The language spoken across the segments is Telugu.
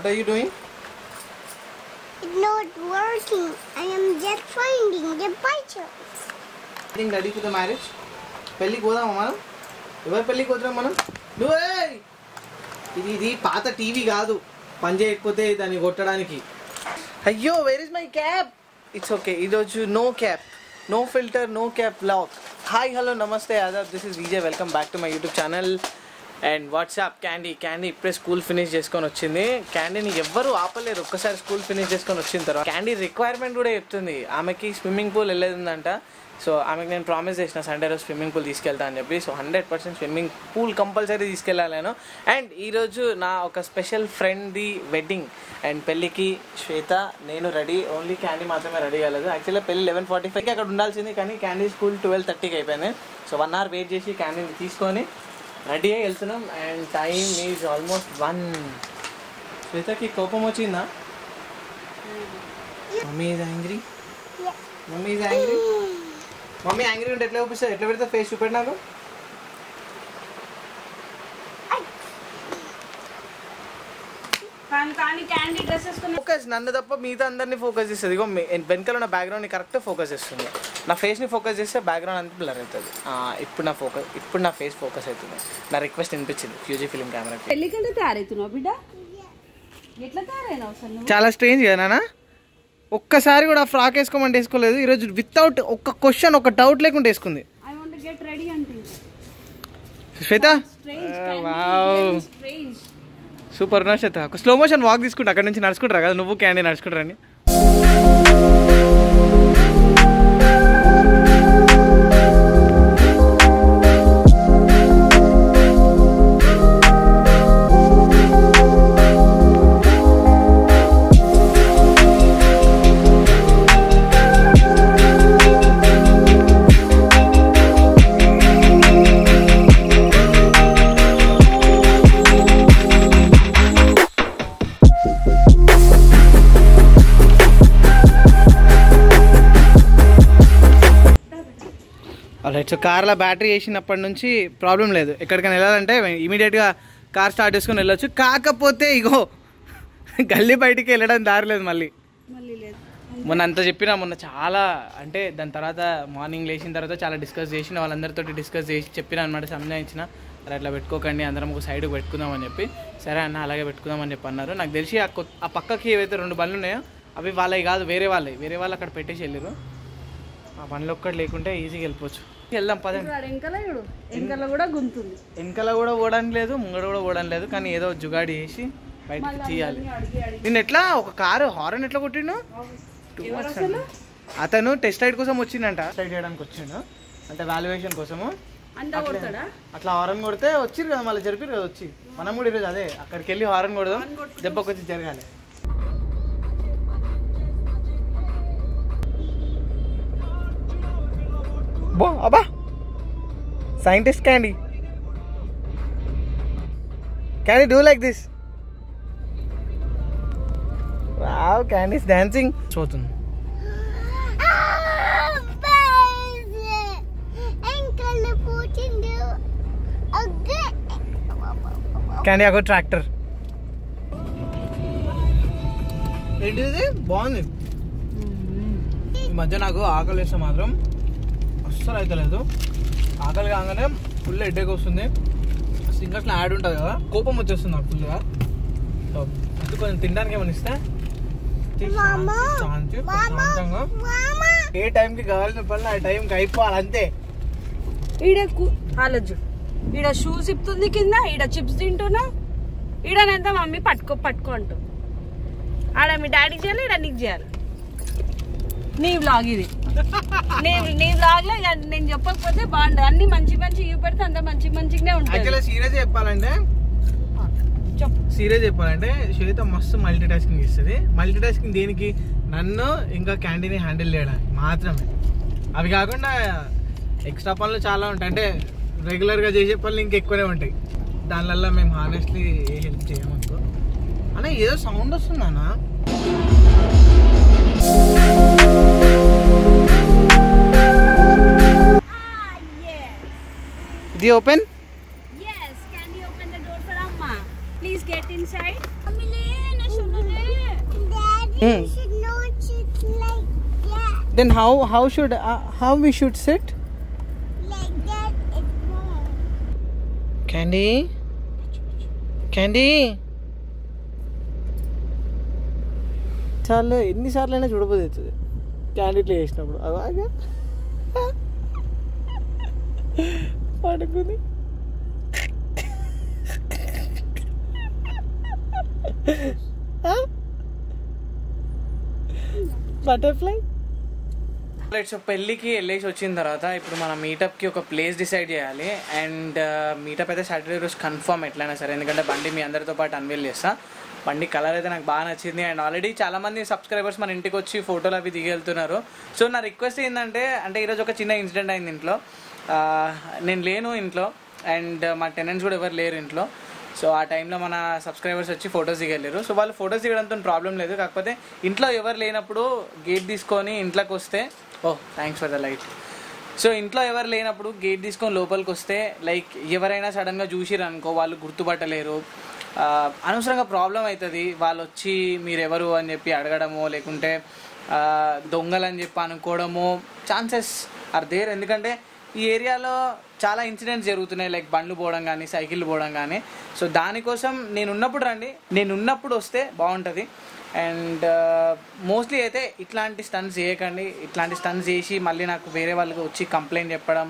What are you doing? It's not working. I am just finding the pictures. Getting ready for the marriage. పెళ్ళికి పోదామా మనం? ఎవరి పెళ్ళికి పోతున్నాం మనం? ఇది పాత టీవీ కాదు, పని చేయకపోతే దాన్ని కొట్టడానికి. అయ్యో, where is my cap? It's okay. ఈరోజు no cap, no filter, no cap blog. Hi, hello, నమస్తే, ఆదాబ్. This is Vijay. Welcome back to my YouTube channel. And what's up Candy ఇప్పుడే స్కూల్ ఫినిష్ చేసుకొని వచ్చింది. క్యాండీని ఎవ్వరూ ఆపలేరు. ఒక్కసారి స్కూల్ ఫినిష్ చేసుకొని వచ్చిన తర్వాత క్యాండీ రిక్వైర్మెంట్ కూడా చెప్తుంది. ఆమెకి స్విమ్మింగ్ పూల్ వెళ్ళేదంట. సో ఆమెకు నేను ప్రామిస్ చేసిన సండే రోజు స్విమ్మింగ్ పూల్ తీసుకెళ్తా అని చెప్పి. సో 100% స్విమ్మింగ్ పూల్ కంపల్సరీ తీసుకెళ్ళాలి నేను. అండ్ ఈరోజు నా ఒక స్పెషల్ ఫ్రెండ్ది వెడ్డింగ్ అండ్ పెళ్ళికి శ్వేత నేను రెడీ. ఓన్లీ క్యాండీ మాత్రమే రెడీ కాలేదు. యాక్చువల్గా పెళ్ళి 11:45కి అక్కడ ఉండాల్సింది, కానీ క్యాండీ స్కూల్ 12:30కి అయిపోయింది. సో 1 hour వెయిట్ చేసి క్యాండీని తీసుకొని రెడీ అయ్యి వెళ్తున్నాం. And time is almost 1. శ్వేతకి కోపం వచ్చిందా? Mummy is angry. Mummy is angry. Mummy angry ఉంటే ఎట్లా చూపిస్తుంది? ఎట్లా పెడతా? ఫేస్ చూపెట్టి నాకు. ఫోకస్ నన్ను తప్ప మిగతా అందరినీ ఫోకస్ చేస్తుంది. ఇగో వెనకాల ఉన్న బ్యాక్గ్రౌండ్ని కరెక్ట్ ఫోకస్ చేస్తుంది. నా ఫేస్ని ఫోకస్ చేస్తే బ్యాక్గ్రౌండ్ అంతా బ్లర్ అవుతుంది. ఇప్పుడు నా ఫేస్ ఫోకస్ అవుతుంది. నా రిక్వెస్ట్ వినిపించింది ఫ్యూజీ ఫిల్మ్ కెమెరా. పెళ్ళికంటే తయారవుతున్నావు బిడ్డ? ఎట్లా తయారైనావు? చాలా స్ట్రేంజ్ కదా నాన్న. ఒక్కసారి కూడా ఫ్రాక్ వేసుకోమంటే వేసుకోలేదు. ఈరోజు వితౌట్ ఒక్క క్వశ్చన్, ఒక డౌట్ లేకుండా వేసుకుంది. శ్వేత సూపర్ నా శ్వేత. ఒక స్లో మోషన్ వాక్ తీసుకుంటా, అక్కడ నుంచి నడుచుకుంటారా కదా నువ్వు క్యాండీ నడుచుకుంటారని. రైట్. సో కార్లో బ్యాటరీ వేసినప్పటి నుంచి ప్రాబ్లం లేదు. ఎక్కడికైనా వెళ్ళాలంటే ఇమీడియట్గా కార్ స్టార్ట్ చేసుకొని వెళ్ళొచ్చు. కాకపోతే ఇగో గల్లీ బయటికి వెళ్ళడానికి దారి లేదు. మళ్ళీ మొన్న అంత చెప్పినా, మొన్న చాలా అంటే దాని తర్వాత మార్నింగ్ లేచిన తర్వాత చాలా డిస్కస్ చేసిన, వాళ్ళందరితో డిస్కస్ చేసి చెప్పిన అనమాట, సంజాయించిన. అరే అట్లా పెట్టుకోకండి, అందరం ఒక సైడ్కి పెట్టుకుందామని చెప్పి. సరే అన్న అలాగే పెట్టుకుందామని చెప్పి అన్నారు. నాకు తెలిసి ఆ పక్కకి ఏవైతే 2 బండ్లు ఉన్నాయో అవి వాళ్ళవి కాదు, వేరే వాళ్ళు అక్కడ పెట్టేసి వెళ్ళారు. ఆ బండ్లు ఒక్కటి లేకుంటే ఈజీగా వెళ్ళిపోవచ్చు. వెళ్దాం పదండి. వెనకాల కూడా ఓడడానికి లేదు, ముంగడ కూడా ఓడడానికి లేదు, కానీ ఏదో జుగాడి చేసి బయటకు తీయాలి. నేను ఎట్లా ఒక కారు హారన్ ఎట్లా కొట్టిండు? అతను టెస్ట్ రైడ్ కోసం వచ్చిండంట. రైడ్ చేయడానికి వచ్చిండు అంటే వాల్యుయేషన్ కోసము. అట్లా హారన్ కొడితే వచ్చిరు కదా, మళ్ళీ జరిపారు కదా వచ్చి. మనం కూడా ఈరోజు అదే అక్కడికి వెళ్ళి హారన్ కొడదాం, దెబ్బకి వచ్చి జరగాలి. బో అబ్బా, scientist Candy do like this. Wow, Candy's dancing. చూస్తుంది. Candy అగో ట్రాక్టర్. ఏంటిది? బాగుంది. ఈ మధ్య నాకు ఆకలి వేస్తే మాత్రం అస్సలు అయితే లేదు. ఆకలి కాగానే ఫుల్ హెడేక్ వస్తుంది. సింగర్స్లో యాడ్ ఉంటుంది కదా, కోపం వచ్చేస్తుంది నాకు ఫుల్గా. సో అది కొంచెం తినడానికి ఏమైనా ఇస్తే శాంతంగా ఏ టైంకి కావాల్సిన పనులు ఆ టైంకి అయిపోవాలి అంతే. ఈడ షూస్ ఇప్పుతుంది కింద, ఈడ చిప్స్ తింటున్నా, ఈడనంతా మమ్మీ పట్టుకో అంటూ. ఆడ మీ డాడీకి చేయాలి, ఈడ నీకు చేయాలి. నీ వ్లాగ్ ఇది. నీ వ్లాగ్ లో నేను చెప్పకపోతే బాగుండదు. అన్ని మంచి చూపెడితే అంత మంచిగానే ఉంటుంది. సీరియస్ చెప్పాలంటే శ్వేత మస్తు మల్టీ టాస్కింగ్ ఇస్తుంది. మల్టీ టాస్కింగ్ దేనికి? నన్ను ఇంకా క్యాండీని హ్యాండిల్ చేయడానికి మాత్రమే. అవి కాకుండా ఎక్స్ట్రా పనులు చాలా ఉంటాయి. అంటే రెగ్యులర్గా చేసే పనులు ఇంకెక్కువనే ఉంటాయి. దానివల్ల మేము హానెస్ట్లీ ఏ హెల్ప్ చేయమనుకో. అన్న ఏదో సౌండ్ వస్తుందన్నా. Did you open? Yes. Can you open the door for Amma? Please get inside. You should not sit like that. Then how we should sit? Like that is wrong. Candy? చాలా ఎన్నిసార్లు అయినా చూడబోదు అవుతుంది క్యాండీ ఇట్లా చేసినప్పుడు అలాగా పడుకుంది. బటర్ఫ్లై. సో పెళ్ళికి వెళ్ళేసి వచ్చిన తర్వాత ఇప్పుడు మన మీటప్కి ఒక ప్లేస్ డిసైడ్ చేయాలి. అండ్ మీటప్ అయితే సాటర్డే రోజు కన్ఫర్మ్ ఎట్లయినా సరే, ఎందుకంటే బండి మీ అందరితో పాటు అన్వీల్ చేస్తా. బండి కలర్ అయితే నాకు బాగా నచ్చింది. అండ్ ఆల్రెడీ చాలామంది సబ్స్క్రైబర్స్ మన ఇంటికి వచ్చి ఫోటోలు అవి దిగెళ్తున్నారు. సో నా రిక్వెస్ట్ ఏంటంటే, అంటే ఈరోజు ఒక చిన్న ఇన్సిడెంట్ అయింది ఇంట్లో. నేను లేను ఇంట్లో అండ్ మా టెనెంట్స్ కూడా ఎవరు లేరు ఇంట్లో. సో ఆ టైంలో మన సబ్స్క్రైబర్స్ వచ్చి ఫొటోస్ దిగలేరు. సో వాళ్ళు ఫొటోస్ దిగడంతో ప్రాబ్లం లేదు, కాకపోతే ఇంట్లో ఎవరు లేనప్పుడు గేట్ తీసుకొని ఇంట్లోకి వస్తే, thanks for the light. So ఇంట్లో ఎవరు లేనప్పుడు గేట్ తీసుకొని లోపలికి వస్తే లైక్ ఎవరైనా సడన్గా చూసిరు అనుకో, వాళ్ళు గుర్తుపట్టలేరు, అనవసరంగా ప్రాబ్లం అవుతుంది. వాళ్ళు వచ్చి మీరెవరు అని చెప్పి అడగడమో, లేకుంటే దొంగలు అని చెప్పి అనుకోవడమో ఛాన్సెస్ ఆర్ దేర్. ఎందుకంటే ఈ ఏరియాలో చాలా ఇన్సిడెంట్స్ జరుగుతున్నాయి, లైక్ బండ్లు పోవడం కానీ సైకిళ్ళు పోవడం కానీ. సో దానికోసం నేనున్నప్పుడు రండి, నేనున్నప్పుడు వస్తే బాగుంటుంది. అండ్ మోస్ట్లీ అయితే ఇట్లాంటి స్టంట్స్ చేయకండి. ఇట్లాంటి స్టంట్స్ చేసి మళ్ళీ నాకు వేరే వాళ్ళకి వచ్చి కంప్లైంట్ చెప్పడం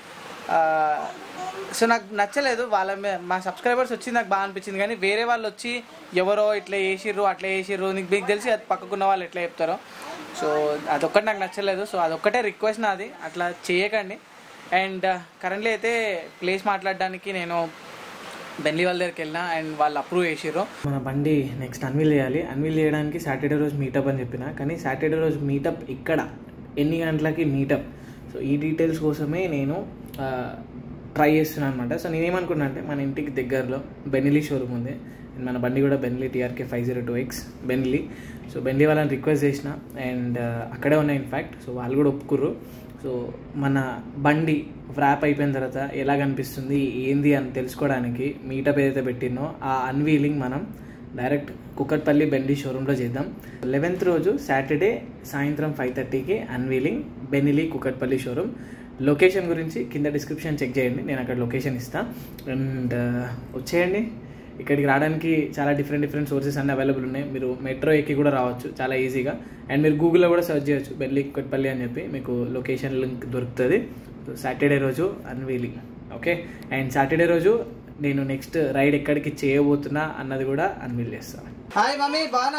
సో నాకు నచ్చలేదు. మా సబ్స్క్రైబర్స్ వచ్చి నాకు బాగా అనిపించింది, కానీ వేరే వాళ్ళు వచ్చి ఎవరో ఇట్లా చేసిర్రు అట్లా చేసిర్రు, మీకు తెలిసి అది పక్కకున్న వాళ్ళు ఎట్లా చెప్తారో. సో అదొక్కటి నాకు నచ్చలేదు. సో అదొక్కటే రిక్వెస్ట్ నాది, అట్లా చేయకండి. అండ్ కరెంట్లీ అయితే ప్లేస్ మాట్లాడడానికి నేను బెన్లీ వాళ్ళ దగ్గరికి వెళ్ళినా అండ్ వాళ్ళు అప్రూవ్ చేసిర్రు. మన బండి నెక్స్ట్ అన్వీల్ చేయాలి. అన్వీల్ చేయడానికి సాటర్డే రోజు మీటప్ అని చెప్పిన, కానీ సాటర్డే రోజు మీటప్ ఇక్కడ ఎన్ని గంటలకి మీటప్, సో ఈ డీటెయిల్స్ కోసమే నేను ట్రై చేస్తున్నాను అనమాట. సో నేనేమనుకున్నా అంటే, మన ఇంటికి దగ్గరలో బెన్లీ షోరూమ్ ఉంది, మన బండి కూడా Benelli TRK 502X Benelli. So Benelli వాళ్ళని రిక్వెస్ట్ చేసిన అండ్ అక్కడే ఉన్నాయి ఇన్ఫ్యాక్ట్. సో వాళ్ళు కూడా ఒప్పుకుర్రు. సో మన బండి ర్యాప్ అయిపోయిన తర్వాత ఎలా కనిపిస్తుంది ఏంది అని తెలుసుకోవడానికి మీటప్ ఏదైతే పెట్టినో ఆ అన్వీలింగ్ మనం డైరెక్ట్ కుక్కట్పల్లి బెన్లీ షోరూంలో చేద్దాం. 11th రోజు సాటర్డే సాయంత్రం 5:30కి unveiling Benelli Kukatpally showroom. Location గురించి కింద డిస్క్రిప్షన్ చెక్ చేయండి, నేను అక్కడ లొకేషన్ ఇస్తాను. అండ్ వచ్చేయండి. ఇక్కడికి రావడానికి చాలా డిఫరెంట్ సోర్సెస్ అన్నీ అవైలబుల్ ఉన్నాయి. మీరు మెట్రో ఎక్కి కూడా రావచ్చు చాలా ఈజీగా. అండ్ మీరు గూగుల్లో కూడా సెర్చ్ చేయొచ్చు బెన్లీ కుక్కట్పల్లి అని చెప్పి, మీకు లొకేషన్ లింక్ దొరుకుతుంది. సాటర్డే రోజు అన్వీలింగ్. ఓకే, అండ్ సాటర్డే రోజు నేను నెక్స్ట్ రైడ్ ఎక్కడికి చేయబోతున్నా అన్నది కూడా అన్వీల్ చేస్తాను. హాయ్ మమ్మీ, బాగా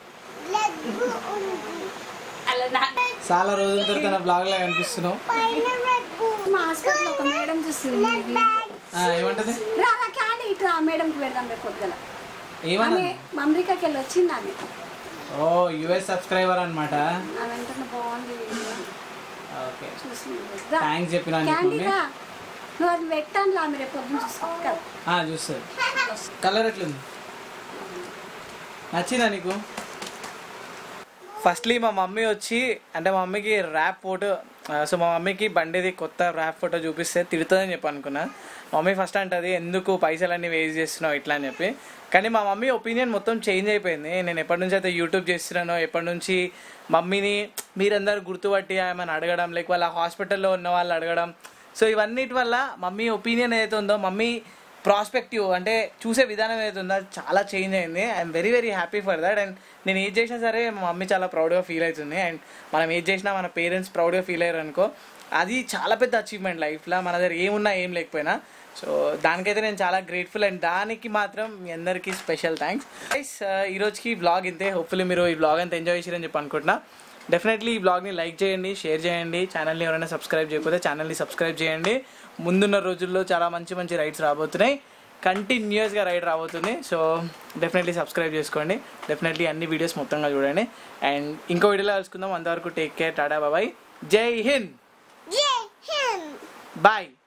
చాలా రోజుల తర్వాత బ్లాగ్ లాగా అనిపిస్తున్నావు. ఏమంటది మేడంకి పెడదాం రేపు పొద్దున. ఏమన్నా అమెరికాకి వెళ్ళి వచ్చింది ఆమె. ఓ US సబ్స్క్రైబర్ అనమాట. బాగుంది. ఓకే, థ్యాంక్స్ చెప్పినా. నువ్వు అది పెట్టాను ఆమె రేపు పొద్దున చూస్తుంది. కలర్ ఎట్లుంది, నచ్చిందా నీకు? ఫస్ట్లీ మా మమ్మీ వచ్చి, అంటే మా మమ్మీకి ర్యాప్ ఫోటో, సో మా మమ్మీకి బండిది కొత్త ర్యాప్ ఫోటో చూపిస్తే తిడుతుందని చెప్పి అనుకున్నా. మమ్మీ ఫస్ట్ అంటది ఎందుకు పైసలన్నీ వేస్ట్ చేస్తున్నావు ఇట్లా అని చెప్పి. కానీ మా మమ్మీ ఒపీనియన్ మొత్తం చేంజ్ అయిపోయింది. నేను ఎప్పటి నుంచి అయితే యూట్యూబ్ చేస్తున్నానో, ఎప్పటి నుంచి మమ్మీని మీరందరూ గుర్తుపట్టి ఏమైనా అడగడం, లేక వాళ్ళ హాస్పిటల్లో ఉన్న వాళ్ళు అడగడం, సో ఇవన్నిటి వల్ల మమ్మీ ఒపీనియన్ ఏదైతే ఉందో, మమ్మీ ప్రాస్పెక్టివ్ అంటే చూసే విధానం ఏదైతే ఉందో అది చాలా చేంజ్ అయింది. I'm very happy for that. And నేను ఏది చేసినా సరే మా మమ్మీ చాలా ప్రౌడ్గా ఫీల్ అవుతుంది. అండ్ మనం ఏది చేసినా మన పేరెంట్స్ ప్రౌడ్గా ఫీల్ అయ్యారు అనుకో, అది చాలా పెద్ద అచీవ్మెంట్ లైఫ్లో. మన దగ్గర ఏమున్నా ఏం లేకపోయినా. సో దానికైతే నేను చాలా గ్రేట్ఫుల్. అండ్ దానికి మాత్రం మీ అందరికీ స్పెషల్ థ్యాంక్స్. గైస్, ఈరోజుకి వ్లాగ్ ఇంతే. హోప్ఫుల్లీ మీరు ఈ వ్లాగ్ అంతా ఎంజాయ్ చేశారని చెప్పి అనుకుంటున్నా. డెఫినెట్లీ ఈ వ్లాగ్ని లైక్ చేయండి, షేర్ చేయండి. ఛానల్ని ఎవరైనా సబ్స్క్రైబ్ చేయకపోతే ఛానల్ని సబ్స్క్రైబ్ చేయండి. ముందున్న రోజుల్లో చాలా మంచి రైడ్స్ రాబోతున్నాయి, కంటిన్యూస్గా రైడ్ రాబోతుంది. సో డెఫినెట్లీ సబ్స్క్రైబ్ చేసుకోండి. డెఫినెట్లీ అన్ని వీడియోస్ మొత్తంగా చూడండి. అండ్ ఇంకో వీడియోలో కలుసుకుందాం. అంతవరకు టేక్ కేర్, టాటా, బాయ్, జై హింద్, Jai Hind. బాయ్.